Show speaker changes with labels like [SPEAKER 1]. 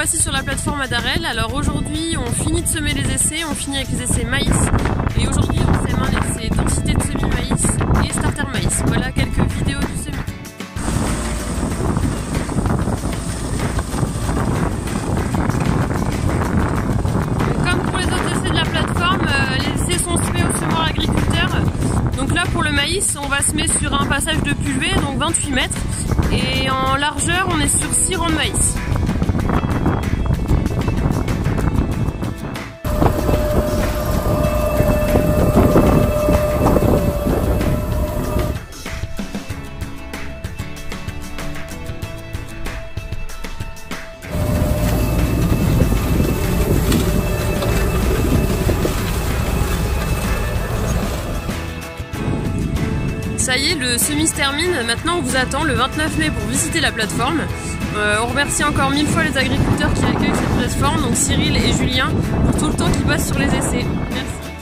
[SPEAKER 1] voici sur la plateforme à Darel. Alors aujourd'hui on finit de semer les essais, on finit avec les essais maïs et aujourd'hui on sème un essai densité de semis maïs et starter maïs. Voilà quelques vidéos du semis. Comme pour les autres essais de la plateforme, les essais sont semés au semoir agriculteur. Donc là pour le maïs on va semer sur un passage de pulvée, donc 28 mètres, et en largeur on est sur 6 rangs de maïs. Ça y est, le semis se termine. Maintenant, on vous attend le 29 mai pour visiter la plateforme. On remercie encore 1000 fois les agriculteurs qui accueillent cette plateforme, donc Cyril et Julien, pour tout le temps qu'ils passent sur les essais. Merci.